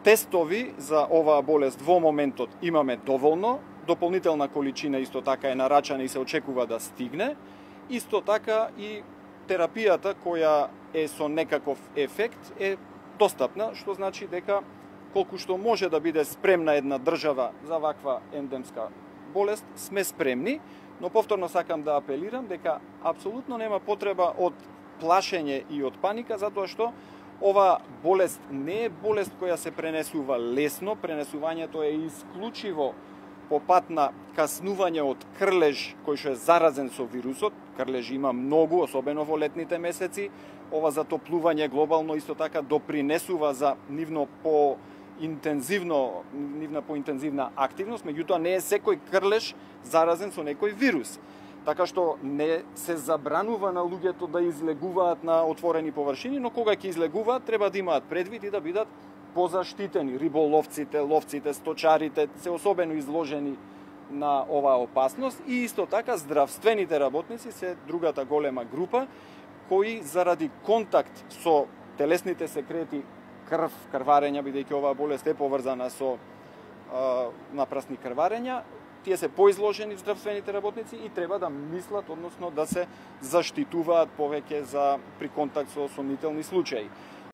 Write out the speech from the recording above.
тестови за оваа болест во моментот имаме доволно, дополнителна количина исто така е нарачана и се очекува да стигне, исто така и терапијата која е со некаков ефект е достапна, што значи дека колку што може да биде спремна една држава за ваква ендемска болест, сме спремни, но повторно сакам да апелирам дека апсолутно нема потреба од плашење и од паника, затоа што ова болест не е болест која се пренесува лесно, пренесувањето е исклучиво по пат на каснување од крлеж кој што е заразен со вирусот. Крлежи има многу, особено во летните месеци. Ова затоплување глобално исто така допринесува за нивна поинтензивна активност, меѓутоа не е секој крлеж заразен со некој вирус. Така што не се забранува на луѓето да излегуваат на отворени површини, но кога ќе излегуваат треба да имаат предвид и да бидат позаштитени. Риболовците, ловците, сточарите се особено изложени на оваа опасност и исто така здравствените работници се другата голема група кои заради контакт со телесните секрети, крварења, бидејќи оваа болест е поврзана со напрасни крварења, тие се поизложени здравствените работници и треба да мислат, односно да се заштитуваат повеќе при контакт со сомнителни случаи.